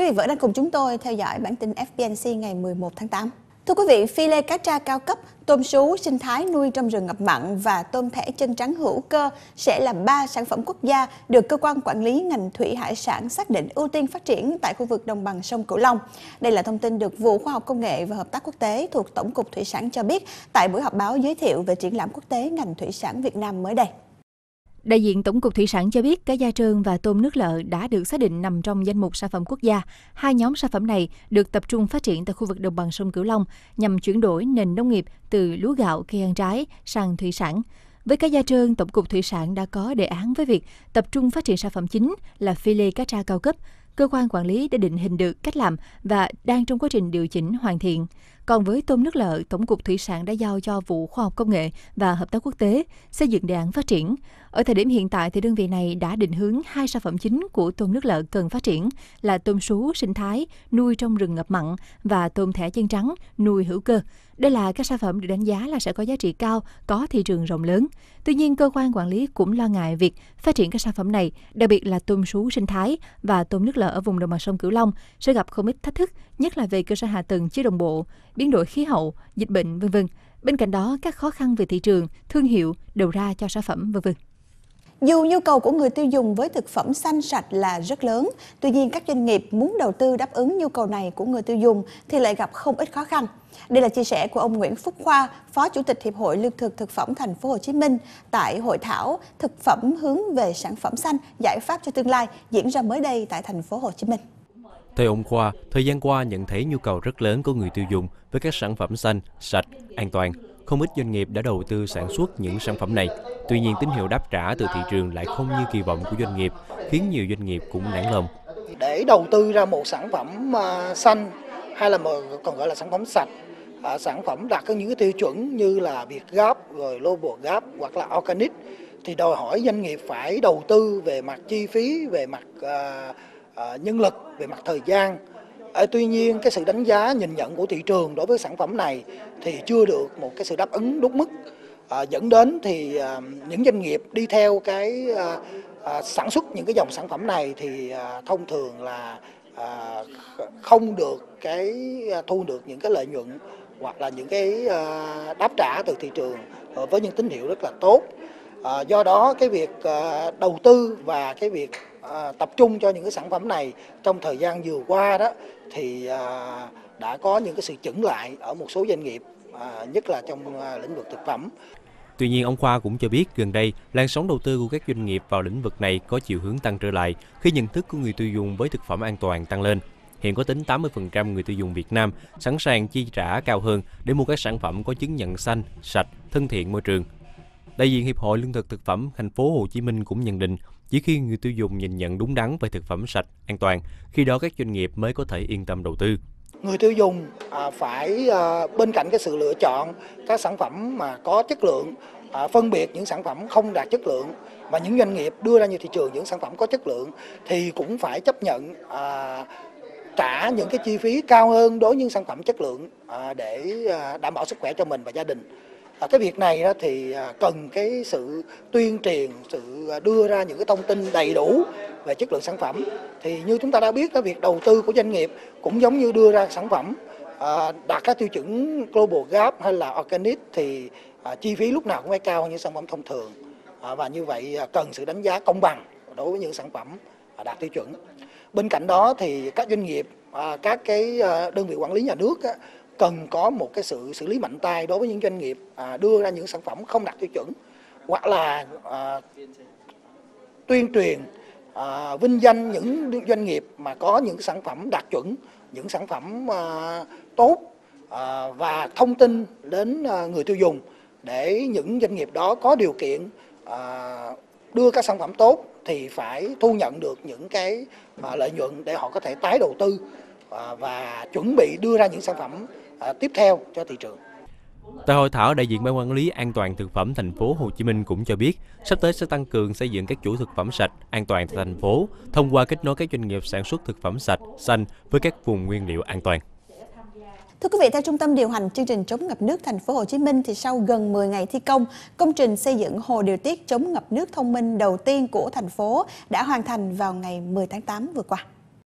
Quý vị vẫn đang cùng chúng tôi theo dõi bản tin FBNC ngày 11 tháng 8. Thưa quý vị, phi lê cá tra cao cấp, tôm sú sinh thái nuôi trong rừng ngập mặn và tôm thẻ chân trắng hữu cơ sẽ là 3 sản phẩm quốc gia được cơ quan quản lý ngành thủy hải sản xác định ưu tiên phát triển tại khu vực đồng bằng sông Cửu Long. Đây là thông tin được Vụ Khoa học Công nghệ và Hợp tác Quốc tế thuộc Tổng cục Thủy sản cho biết tại buổi họp báo giới thiệu về triển lãm quốc tế ngành thủy sản Việt Nam mới đây. Đại diện Tổng cục Thủy sản cho biết cá da trơn và tôm nước lợ đã được xác định nằm trong danh mục sản phẩm quốc gia. Hai nhóm sản phẩm này được tập trung phát triển tại khu vực đồng bằng sông Cửu Long nhằm chuyển đổi nền nông nghiệp từ lúa gạo, cây ăn trái sang thủy sản. Với cá da trơn, Tổng cục Thủy sản đã có đề án với việc tập trung phát triển sản phẩm chính là phi lê cá tra cao cấp. Cơ quan quản lý đã định hình được cách làm và đang trong quá trình điều chỉnh hoàn thiện. Còn với tôm nước lợ, Tổng cục Thủy sản đã giao cho Vụ Khoa học Công nghệ và Hợp tác Quốc tế xây dựng đề án phát triển. Ở thời điểm hiện tại, thì đơn vị này đã định hướng hai sản phẩm chính của tôm nước lợ cần phát triển là tôm sú sinh thái nuôi trong rừng ngập mặn và tôm thẻ chân trắng nuôi hữu cơ. Đây là các sản phẩm được đánh giá là sẽ có giá trị cao, có thị trường rộng lớn. Tuy nhiên, cơ quan quản lý cũng lo ngại việc phát triển các sản phẩm này, đặc biệt là tôm sú sinh thái và tôm nước lợ ở vùng đồng bằng sông Cửu Long sẽ gặp không ít thách thức, nhất là về cơ sở hạ tầng chưa đồng bộ, biến đổi khí hậu, dịch bệnh, v.v. Bên cạnh đó, các khó khăn về thị trường, thương hiệu, đầu ra cho sản phẩm, v.v. Dù nhu cầu của người tiêu dùng với thực phẩm xanh sạch là rất lớn, tuy nhiên các doanh nghiệp muốn đầu tư đáp ứng nhu cầu này của người tiêu dùng thì lại gặp không ít khó khăn. Đây là chia sẻ của ông Nguyễn Phúc Khoa, Phó Chủ tịch Hiệp hội Lương thực Thực phẩm Thành phố Hồ Chí Minh tại hội thảo Thực phẩm hướng về sản phẩm xanh, giải pháp cho tương lai diễn ra mới đây tại Thành phố Hồ Chí Minh. Theo ông Khoa, thời gian qua nhận thấy nhu cầu rất lớn của người tiêu dùng với các sản phẩm xanh, sạch, an toàn. Không ít doanh nghiệp đã đầu tư sản xuất những sản phẩm này. Tuy nhiên, tín hiệu đáp trả từ thị trường lại không như kỳ vọng của doanh nghiệp, khiến nhiều doanh nghiệp cũng nản lòng. Để đầu tư ra một sản phẩm xanh hay là còn gọi là sản phẩm sạch, sản phẩm đạt những cái tiêu chuẩn như là Việt Gap, rồi Global Gap hoặc là Organic, thì đòi hỏi doanh nghiệp phải đầu tư về mặt chi phí, về mặt nhân lực, về mặt thời gian. Tuy nhiên, cái sự đánh giá nhìn nhận của thị trường đối với sản phẩm này thì chưa được một cái sự đáp ứng đúng mức, dẫn đến thì những doanh nghiệp đi theo cái sản xuất những cái dòng sản phẩm này thì thông thường là không được thu được những cái lợi nhuận hoặc là những cái đáp trả từ thị trường với những tín hiệu rất là tốt. Do đó cái việc đầu tư và cái việc tập trung cho những cái sản phẩm này trong thời gian vừa qua đó thì đã có những cái sự chững lại ở một số doanh nghiệp, nhất là trong lĩnh vực thực phẩm. Tuy nhiên, ông Khoa cũng cho biết gần đây, làn sóng đầu tư của các doanh nghiệp vào lĩnh vực này có chiều hướng tăng trở lại khi nhận thức của người tiêu dùng với thực phẩm an toàn tăng lên. Hiện có tính 80% người tiêu dùng Việt Nam sẵn sàng chi trả cao hơn để mua các sản phẩm có chứng nhận xanh, sạch, thân thiện môi trường. Đại diện Hiệp hội Lương thực Thực phẩm Thành phố Hồ Chí Minh cũng nhận định, chỉ khi người tiêu dùng nhìn nhận đúng đắn về thực phẩm sạch, an toàn, khi đó các doanh nghiệp mới có thể yên tâm đầu tư. Người tiêu dùng phải bên cạnh cái sự lựa chọn các sản phẩm mà có chất lượng, phân biệt những sản phẩm không đạt chất lượng, và những doanh nghiệp đưa ra như thị trường những sản phẩm có chất lượng thì cũng phải chấp nhận trả những cái chi phí cao hơn đối với những sản phẩm chất lượng để đảm bảo sức khỏe cho mình và gia đình. Cái việc này thì cần cái sự tuyên truyền, sự đưa ra những cái thông tin đầy đủ về chất lượng sản phẩm. Thì như chúng ta đã biết, cái việc đầu tư của doanh nghiệp cũng giống như đưa ra sản phẩm đạt các tiêu chuẩn Global Gap hay là Organic thì chi phí lúc nào cũng phải cao hơn những sản phẩm thông thường. Và như vậy cần sự đánh giá công bằng đối với những sản phẩm đạt tiêu chuẩn. Bên cạnh đó thì các doanh nghiệp, các cái đơn vị quản lý nhà nước cần có một cái sự xử lý mạnh tay đối với những doanh nghiệp đưa ra những sản phẩm không đạt tiêu chuẩn, hoặc là tuyên truyền vinh danh những doanh nghiệp mà có những sản phẩm đạt chuẩn, những sản phẩm tốt, và thông tin đến người tiêu dùng để những doanh nghiệp đó có điều kiện đưa các sản phẩm tốt thì phải thu nhận được những cái lợi nhuận để họ có thể tái đầu tư và chuẩn bị đưa ra những sản phẩm tiếp theo cho thị trường. Tại hội thảo, đại diện Ban Quản lý An toàn thực phẩm Thành phố Hồ Chí Minh cũng cho biết, sắp tới sẽ tăng cường xây dựng các chuỗi thực phẩm sạch, an toàn tại thành phố thông qua kết nối các doanh nghiệp sản xuất thực phẩm sạch, xanh với các vùng nguyên liệu an toàn. Thưa quý vị, theo Trung tâm điều hành chương trình chống ngập nước Thành phố Hồ Chí Minh thì sau gần 10 ngày thi công, công trình xây dựng hồ điều tiết chống ngập nước thông minh đầu tiên của thành phố đã hoàn thành vào ngày 10 tháng 8 vừa qua.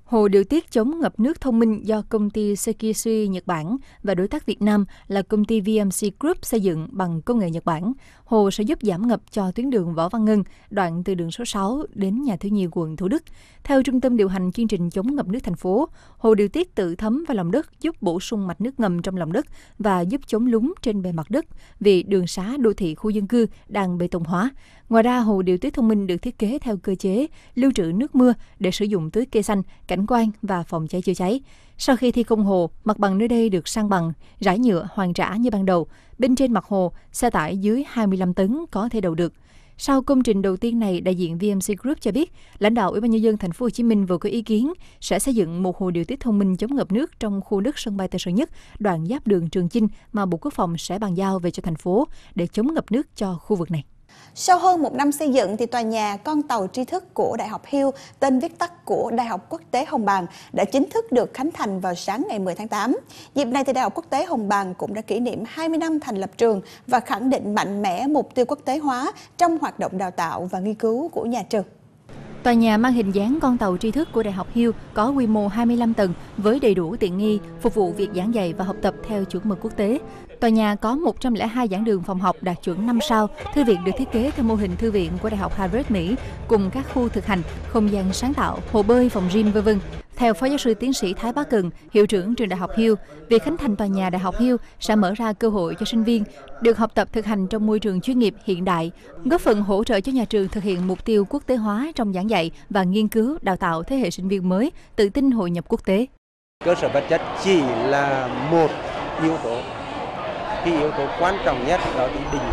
Hồ điều tiết chống ngập nước thông minh do công ty Sekisui Nhật Bản và đối tác Việt Nam là công ty VMC Group xây dựng bằng công nghệ Nhật Bản. Hồ sẽ giúp giảm ngập cho tuyến đường Võ Văn Ngân, đoạn từ đường số 6 đến nhà Thiếu Nhi, quận Thủ Đức. Theo Trung tâm điều hành chương trình chống ngập nước thành phố, hồ điều tiết tự thấm vào lòng đất giúp bổ sung mạch nước ngầm trong lòng đất và giúp chống lún trên bề mặt đất vì đường xá đô thị khu dân cư đang bê tông hóa. Ngoài ra, hồ điều tiết thông minh được thiết kế theo cơ chế lưu trữ nước mưa để sử dụng tưới cây xanh, cảnh quan và phòng cháy chữa cháy. Sau khi thi công hồ, mặt bằng nơi đây được san bằng, rải nhựa hoàn trả như ban đầu. Bên trên mặt hồ, xe tải dưới 25 tấn có thể đậu được. Sau công trình đầu tiên này, đại diện VMC Group cho biết, lãnh đạo Ủy ban nhân dân thành phố Hồ Chí Minh vừa có ý kiến sẽ xây dựng một hồ điều tiết thông minh chống ngập nước trong khu đất sân bay Tân Sơn Nhất, đoạn giáp đường Trường Chinh mà Bộ Quốc phòng sẽ bàn giao về cho thành phố để chống ngập nước cho khu vực này. Sau hơn một năm xây dựng, thì tòa nhà con tàu tri thức của Đại học Hill, tên viết tắt của Đại học Quốc tế Hồng Bàng, đã chính thức được khánh thành vào sáng ngày 10 tháng 8. Dịp này, thì Đại học Quốc tế Hồng Bàng cũng đã kỷ niệm 20 năm thành lập trường và khẳng định mạnh mẽ mục tiêu quốc tế hóa trong hoạt động đào tạo và nghiên cứu của nhà trường. Tòa nhà mang hình dáng con tàu tri thức của Đại học Hill có quy mô 25 tầng với đầy đủ tiện nghi phục vụ việc giảng dạy và học tập theo chuẩn mực quốc tế. Tòa nhà có 102 giảng đường phòng học đạt chuẩn 5 sao, thư viện được thiết kế theo mô hình thư viện của Đại học Harvard Mỹ, cùng các khu thực hành, không gian sáng tạo, hồ bơi, phòng gym v.v. Theo Phó giáo sư tiến sĩ Thái Bá Cần, hiệu trưởng trường Đại học Hill, việc khánh thành tòa nhà Đại học Hill sẽ mở ra cơ hội cho sinh viên được học tập thực hành trong môi trường chuyên nghiệp hiện đại, góp phần hỗ trợ cho nhà trường thực hiện mục tiêu quốc tế hóa trong giảng dạy và nghiên cứu đào tạo thế hệ sinh viên mới tự tin hội nhập quốc tế. Cơ sở vật chất chỉ là một yếu tố. Cái yếu tố quan trọng nhất đó là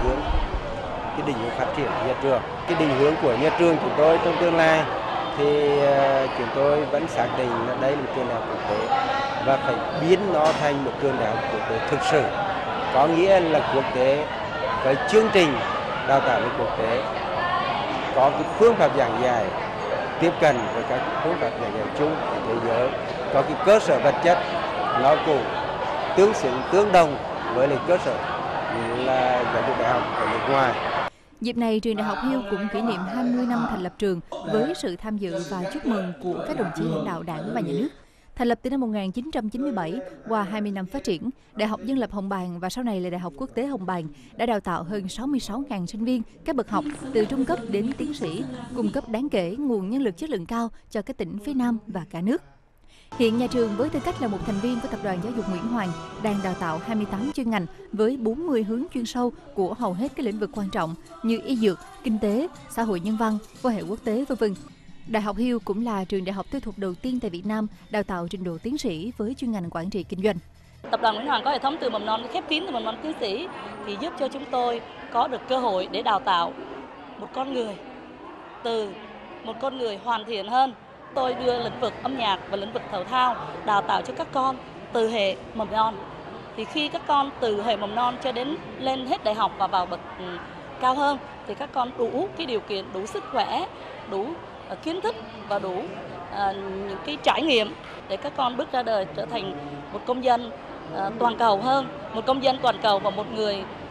cái định hướng phát triển của nhà trường. Cái định hướng của nhà trường chúng tôi trong tương lai thì chúng tôi vẫn xác định là đây là một trường đại học quốc tế và phải biến nó thành một trường đại học quốc tế thực sự, có nghĩa là quốc tế với chương trình đào tạo với quốc tế, có cái phương pháp giảng dạy tiếp cận với các phương pháp giảng dạy chung của thế giới, có cái cơ sở vật chất nó cũng tương xứng tương đồng với lại cơ sở là giáo dục đại học ở nước ngoài. Dịp này, trường Đại học Hill cũng kỷ niệm 20 năm thành lập trường với sự tham dự và chúc mừng của các đồng chí lãnh đạo Đảng và Nhà nước. Thành lập từ năm 1997, qua 20 năm phát triển, Đại học Dân lập Hồng Bàng và sau này là Đại học Quốc tế Hồng Bàng đã đào tạo hơn 66.000 sinh viên các bậc học từ trung cấp đến tiến sĩ, cung cấp đáng kể nguồn nhân lực chất lượng cao cho các tỉnh phía Nam và cả nước. Hiện nhà trường với tư cách là một thành viên của Tập đoàn Giáo dục Nguyễn Hoàng đang đào tạo 28 chuyên ngành với 40 hướng chuyên sâu của hầu hết các lĩnh vực quan trọng như y dược, kinh tế, xã hội nhân văn, quan hệ quốc tế v.v. Đại học Hill cũng là trường đại học tư thục đầu tiên tại Việt Nam đào tạo trình độ tiến sĩ với chuyên ngành quản trị kinh doanh. Tập đoàn Nguyễn Hoàng có hệ thống từ mầm non khép kín từ mầm non tiến sĩ thì giúp cho chúng tôi có được cơ hội để đào tạo một con người từ một con người hoàn thiện hơn. Tôi đưa lĩnh vực âm nhạc và lĩnh vực thể thao đào tạo cho các con từ hệ mầm non. Thì khi các con từ hệ mầm non cho đến lên hết đại học và vào bậc cao hơn thì các con đủ cái điều kiện, đủ sức khỏe, đủ kiến thức và đủ những cái trải nghiệm để các con bước ra đời trở thành một công dân toàn cầu hơn, một công dân toàn cầu và một người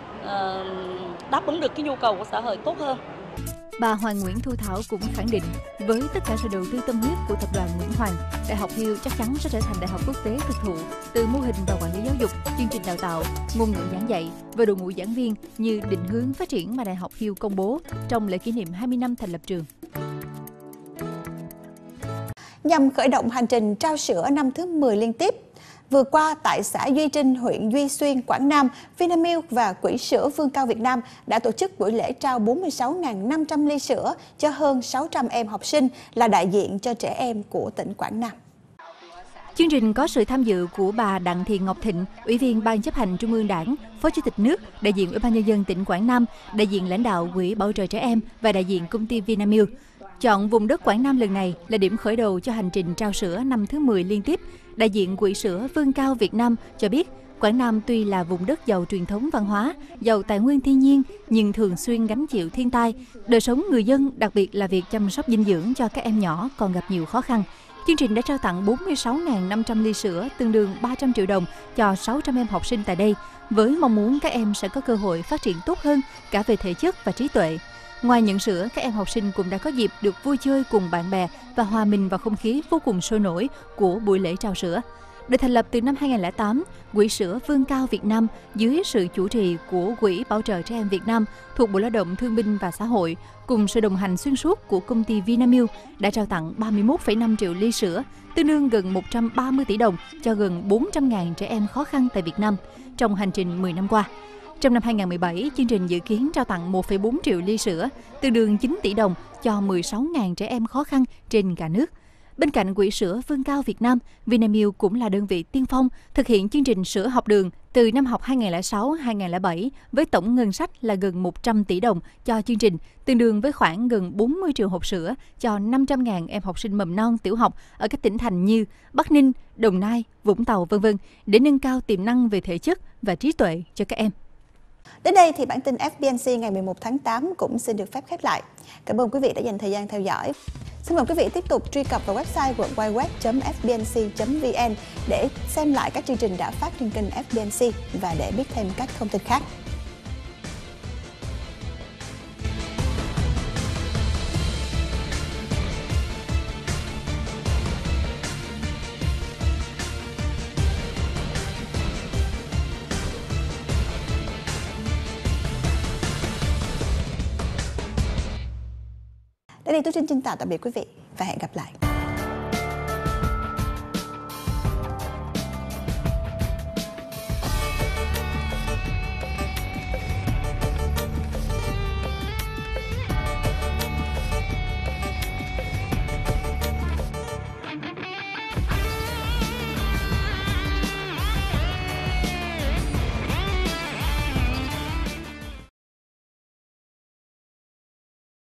đáp ứng được cái nhu cầu của xã hội tốt hơn. Bà Hoàng Nguyễn Thu Thảo cũng khẳng định, với tất cả sự đầu tư tâm huyết của Tập đoàn Nguyễn Hoàng, Đại học Hill chắc chắn sẽ trở thành đại học quốc tế thực thụ từ mô hình và quản lý giáo dục, chương trình đào tạo, ngôn ngữ giảng dạy và đội ngũ giảng viên như định hướng phát triển mà Đại học Hill công bố trong lễ kỷ niệm 20 năm thành lập trường. Nhằm khởi động hành trình trao sữa năm thứ 10 liên tiếp, vừa qua tại xã Duy Trinh, huyện Duy Xuyên, Quảng Nam, Vinamilk và Quỹ sữa Vương Cao Việt Nam đã tổ chức buổi lễ trao 46.500 ly sữa cho hơn 600 em học sinh là đại diện cho trẻ em của tỉnh Quảng Nam. Chương trình có sự tham dự của bà Đặng Thị Ngọc Thịnh, Ủy viên Ban chấp hành Trung ương Đảng, Phó Chủ tịch nước, đại diện Ủy ban nhân dân tỉnh Quảng Nam, đại diện lãnh đạo Quỹ bảo trợ trẻ em và đại diện công ty Vinamilk. Chọn vùng đất Quảng Nam lần này là điểm khởi đầu cho hành trình trao sữa năm thứ 10 liên tiếp. Đại diện Quỹ sữa Vương Cao Việt Nam cho biết, Quảng Nam tuy là vùng đất giàu truyền thống văn hóa, giàu tài nguyên thiên nhiên, nhưng thường xuyên gánh chịu thiên tai. Đời sống người dân, đặc biệt là việc chăm sóc dinh dưỡng cho các em nhỏ còn gặp nhiều khó khăn. Chương trình đã trao tặng 46.500 ly sữa, tương đương 300 triệu đồng cho 600 em học sinh tại đây, với mong muốn các em sẽ có cơ hội phát triển tốt hơn cả về thể chất và trí tuệ. Ngoài nhận sữa, các em học sinh cũng đã có dịp được vui chơi cùng bạn bè và hòa mình vào không khí vô cùng sôi nổi của buổi lễ trao sữa. Được thành lập từ năm 2008, Quỹ sữa Vươn Cao Việt Nam dưới sự chủ trì của Quỹ Bảo trợ Trẻ Em Việt Nam thuộc Bộ Lao động Thương binh và Xã hội cùng sự đồng hành xuyên suốt của công ty Vinamilk đã trao tặng 31,5 triệu ly sữa, tương đương gần 130 tỷ đồng cho gần 400.000 trẻ em khó khăn tại Việt Nam trong hành trình 10 năm qua. Trong năm 2017, chương trình dự kiến trao tặng 1,4 triệu ly sữa, tương đương 9 tỷ đồng cho 16.000 trẻ em khó khăn trên cả nước. Bên cạnh Quỹ sữa Vươn Cao Việt Nam, Vinamilk cũng là đơn vị tiên phong thực hiện chương trình sữa học đường từ năm học 2006-2007 với tổng ngân sách là gần 100 tỷ đồng cho chương trình, tương đương với khoảng gần 40 triệu hộp sữa cho 500.000 em học sinh mầm non tiểu học ở các tỉnh thành như Bắc Ninh, Đồng Nai, Vũng Tàu, v.v. để nâng cao tiềm năng về thể chất và trí tuệ cho các em. Đến đây thì bản tin FBNC ngày 11 tháng 8 cũng xin được phép khép lại. Cảm ơn quý vị đã dành thời gian theo dõi. Xin mời quý vị tiếp tục truy cập vào website worldwideweb.fbnc.vn để xem lại các chương trình đã phát trên kênh FBNC và để biết thêm các thông tin khác. Đến đây tôi xin chào tạm biệt quý vị và hẹn gặp lại.